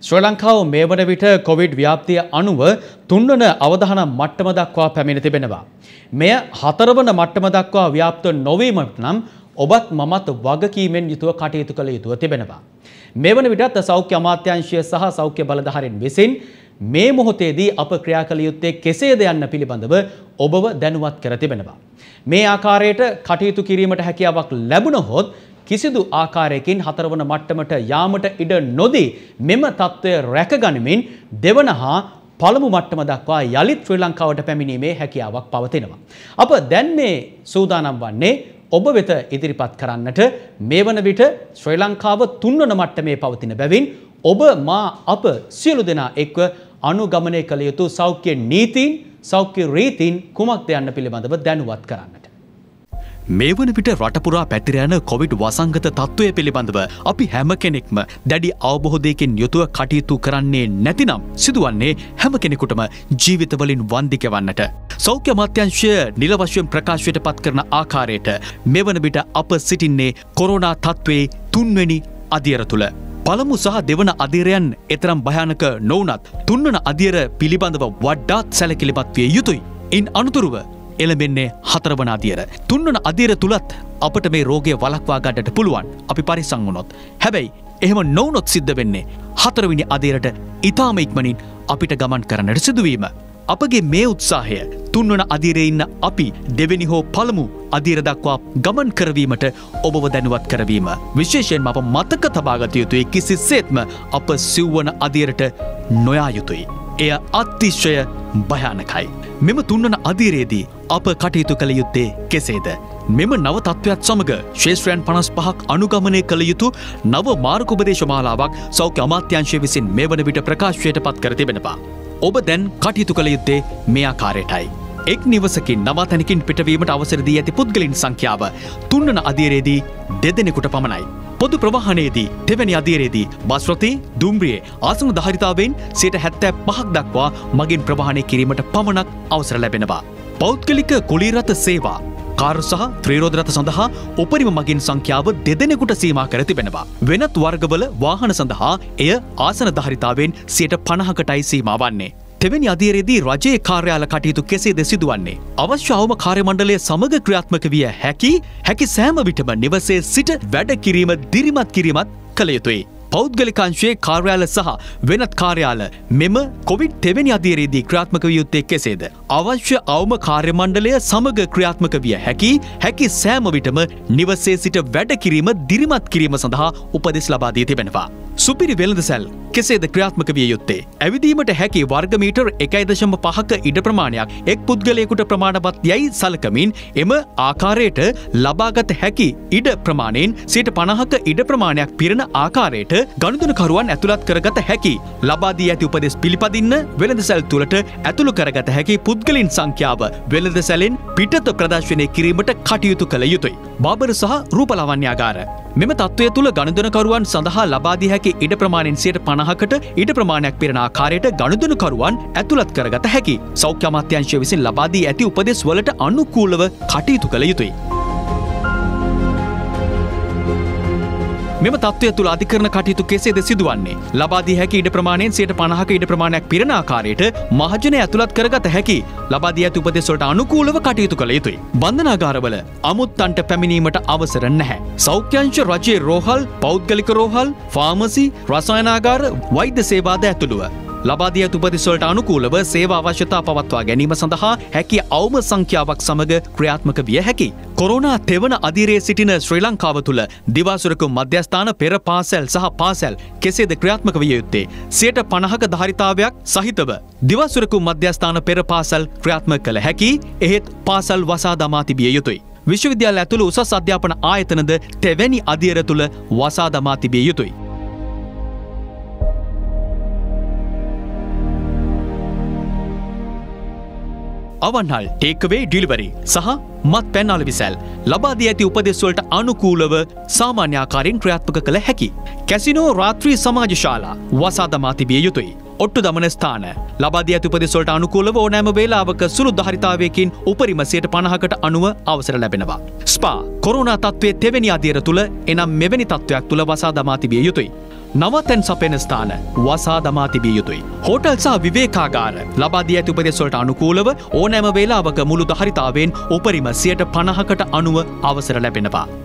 ශ්‍රී ලංකාව මේ වන විට කොවිඩ් ව්‍යාප්තිය අනුව තුන්වන අවධාන මට්ටම දක්වා පැමිණ තිබෙනවා. මෙය හතරවන මට්ටම දක්වා ව්‍යාප්ත නොවීමට නම් ඔබත් මමත් වගකීමෙන් යුතුව කටයුතු කළ යුතුව තිබෙනවා. මේ වන විටත් සෞඛ්‍ය අමාත්‍යාංශය සහ සෞඛ්‍ය බලධාරීන් විසින් මේ මොහොතේදී අප ක්‍රියා කළ යුත්තේ කෙසේද යන්න පිළිබඳව ඔබව දැනුවත් කර තිබෙනවා. මේ ආකාරයට කටයුතු කිරීමට හැකියාවක් ලැබුණහොත් කිසිදු ආකාරයකින් හතරවන මට්ටමට යාමට ඉඩ නොදී මෙම තත්ත්වය රැකගනිමින් දෙවන හා පළමු මට්ටම දක්වා යලිත් ශ්‍රී ලංකාවට පැමිණීමේ හැකියාවක් පවතිනවා. අප දැන් මේ සූදානම් වන්නේ ඔබ වෙත ඉදිරිපත් කරන්නට මේ වන විට ශ්‍රී ලංකාව තුන්වන මට්ටමේ පවතින බැවින් ඔබ මා අප සියලු දෙනා එක්ව අනුගමනය කළ යුතු සෞඛ්‍ය නීතීන් සෞඛ්‍ය රීතීන් කුමක්ද යන්න පිළිබඳව දැනුවත් කරන්නට. මේ වන විට රට පුරා පැතිර යන කොවිඩ් වසංගත තත්ත්වය පිළිබඳව අපි හැම කෙනෙක්ම දැඩි අවබෝධයකින් යුතුව කටයුතු කරන්නේ නැතිනම් සිදුවන්නේ හැම කෙනෙකුටම ජීවිතවලින් වන්දිකවන්නට. සෞඛ්‍ය අමාත්‍යාංශය නිල වශයෙන් ප්‍රකාශයට පත් කරන ආකාරයට මේ වන විට අප සිටින්නේ කොරෝනා තත්ත්වයේ තුන්වෙනි අදියර තුල. පළමු සහ දෙවන අදියරයන් එතරම් භයානක නොවුනත් තුන්වන අදියර පිළිබඳව වඩාත් සැලකිලිමත් විය යුතුයි. ඉන් අනතුරුව එළඹෙන්නේ හතරවන අදියර. තුන්වන අදියර තුලත් අපට මේ රෝගය වළක්වා ගන්නට පුළුවන් අපි පරිස්සම් වුණොත්. හැබැයි එහෙම නොවුනොත් සිද්ධ වෙන්නේ හතරවෙනි අදියරට ඊටාම ඉක්මනින් අපිට ගමන් කරන්නට සිදුවීම. අපගේ මේ උත්සාහය තුන්වන අදියරේ ඉන්න අපි දෙවෙනි හෝ පළමු අදියර දක්වා ගමන් කරවීමට ඔබව දැනුවත් කරවීම. විශේෂයෙන්ම අප මතක තබාගත යුතුයි කිසිසේත්ම අප සිව්වන අදියරට නොයා යුතුයි. එය අතිශය භයානකයි. මෙම තුන්වන අදියරේදී අප කටයුතු කළ යුත්තේ කෙසේද? මෙම නව තත්ත්වයක් සමග ශේෂ්ත්‍රයන් 55ක් අනුගමනය කළ යුතු නව මාර්ගෝපදේශ මාලාවක් සෞඛ්‍ය අමාත්‍යාංශය විසින් මේ වන විට ප්‍රකාශයට පත් කර තිබෙනවා. ඔබ දැන් කටයුතු කළ යුත්තේ මේ ආකාරයටයි. එක් නිවසකින් නවතැනකින් පිටවීමට අවසර දී ඇති පුද්ගලයන් සංඛ්‍යාව තුන්වන අදියරේදී දෙදෙනෙකුට පමණයි. පොදු ප්‍රවාහනයේදී දෙවැනි අදියරේදී බස් රථයේ දුම්රියේ ආසන ධාරිතාවෙන් 75% දක්වා මගින් ප්‍රවාහනය කිරීමට පමණක් අවසර ලැබෙනවා. පෞද්ගලික කුලී රථ සේවා කාර් සහ ත්‍රිරෝද රථ සඳහා උපරිම මගින් සංඛ්‍යාව දෙදෙනෙකුට සීමා කර තිබෙනවා. වෙනත් වර්ගවල වාහන සඳහා එය ආසන ධාරිතාවෙන් 50%කටයි සීමා වන්නේ. තෙවැනි අදියරේදී රජයේ කාර්යාල කටයුතු කෙසේද සිදුවන්නේ? අවශ්‍ය අවම කාර්ය මණ්ඩලය සමග ක්‍රියාත්මක විය හැකි සෑම විටම නිවසේ සිට වැඩ කිරීම දිරිමත් කිරීමත් කළ යුතුයි. පෞද්ගලිකාංශයේ කාර්යාල සහ වෙනත් කාර්යාල මෙම කොවිඩ් තෙවැනි අදියරේදී ක්‍රියාත්මක විය යුත්තේ කෙසේද? අවශ්‍ය අවම කාර්ය මණ්ඩලය සමග ක්‍රියාත්මක විය හැකි සෑම විටම නිවසේ සිට වැඩ කිරීම දිරිමත් කිරීම සඳහා උපදෙස් ලබා දී තිබෙනවා. සුපිරි වෙළඳසැල් කෙසේද ක්‍රියාත්මක විය යුත්තේ? ඇවිදීමට හැකි වර්ග මීටර් 1.5ක ඉඩ ප්‍රමාණයක් එක් පුද්ගලයෙකුට ප්‍රමාණවත් යයි සලකමින් එම ආකාරයට ලබාගත හැකි ඉඩ ප්‍රමාණයෙන් 50%ක ඉඩ ප්‍රමාණයක් පිරෙන ආකාරයට ගනුදෙනුකරුවන් ඇතුළත් කරගත හැකි. ලබා දී ඇති උපදෙස් පිළිපදින්න වෙළඳසැල් තුළට ඇතුළු කරගත හැකි පුද්ගලයන් සංඛ්‍යාව වෙළඳසැලෙන් පිටත ප්‍රදර්ශනය කිරීමට කටයුතු කළ යුතුයි. බාබර සහ රූපලාවන්‍යාගාර මෙම තත්ත්වය තුළ ගනුදෙනුකරුවන් සඳහා ලබා දී හැකි ඉඩ ප්‍රමාණයෙන් 50%කට ඉඩ ප්‍රමාණයක් පිරෙන ආකාරයට ගනුදෙනුකරුවන් ඇතුළත් කරගත හැකි. සෞඛ්‍ය අමාත්‍යාංශය විසින් ලබා දී ඇති උපදෙස් වලට අනුකූලව කටයුතු කළ යුතුයි. මෙම තත්ත්වය තුළ අධිකරණ කටයුතු කෙසේද සිදුවන්නේ? ලබා දී හැකි ඉඩ ප්‍රමාණයෙන් 50%ක ඉඩ ප්‍රමාණයක් පිරෙන ආකාරයට මහජනය ඇතුළත් කරගත හැකි. ලබා දී ඇති උපදෙස් වලට අනුකූලව කටයුතු කළ යුතුයි. බන්ධනාගාරවල අමුත්තන්ට පැමිණීමට අවසර නැහැ. සෞඛ්‍යාංශ රජයේ රෝහල්, පෞද්ගලික රෝහල්, ෆාමසි, රසායනාගාර, වෛද්‍ය සේවාද ඇතුළුව ලබා දී ඇති උපදෙස් වලට අනුකූලව සේවා අවශ්‍යතා පවත්වා ගැනීම සඳහා හැකි අවම සංඛ්‍යාවක් සමග ක්‍රියාත්මක විය හැකි. කොරෝනා තෙවන අදියරේ සිටින ශ්‍රී ලංකාව තුළ දිවාසුරකුම් මධ්‍යස්ථාන පෙර පාසැල් සහ පාසැල් කෙසේද ක්‍රියාත්මක විය යුත්තේ? 50%ක ධාරිතාවයක් සහිතව දිවාසුරකුම් මධ්‍යස්ථාන පෙර පාසැල් ක්‍රියාත්මක කළ හැකි. එහෙත් පාසල් වසා දමා තිබිය යුතුයි. විශ්වවිද්‍යාල ඇතුළු උසස් අධ්‍යාපන ආයතනද තෙවැනි අදියර තුළ වසා දමා තිබිය යුතුයි. අවන්හල් ටේක්අවේ ඩිලිවරි සහ මත්පැන් අලෙවිසැල් ලබා දී ඇති උපදෙස් වලට අනුකූලව සාමාන්‍ය ආකාරයෙන් ක්‍රියාත්මක කළ හැකි. කැසිනෝ රාත්‍රී සමාජශාලා වසා දමා තිබිය යුතුයි. ඔට්ටු දමන ස්ථාන ලබා දී ඇති උපදෙස් වලට අනුකූලව ඕනෑම වේලාවක සුළු ධාරිතාවයකින් උපරිම 50%කට අනුව අවසර ලැබෙනවා. ස්පා කොරෝනා තත්ත්වයේ තෙවැනි අදියර තුල එනම් මෙවැනි තත්ත්වයක් තුල වසා දමා තිබිය යුතුයි. නවතැන් සපයන ස්ථාන වසා දමා තිබිය යුතුයි. හෝටල් සහ විවේකාගාර ලබා දී ඇති උපදෙස් වලට අනුකූලව ඕනෑම වේලාවක මුළු ධාරිතාවෙන් උපරිම 50%කට අනුව අවසර ලැබෙනවා.